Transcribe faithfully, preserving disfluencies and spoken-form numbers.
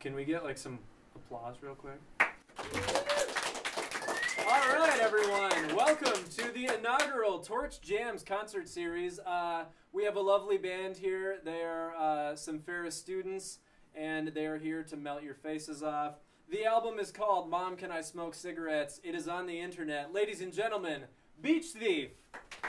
Can we get like some applause real quick? All right, everyone. Welcome to the inaugural Torch Jams concert series. Uh, we have a lovely band here. They're uh, some Ferris students, and they're here to melt your faces off. The album is called Mom, Can I Smoke Cigarettes? It is on the internet. Ladies and gentlemen, Beach Thief.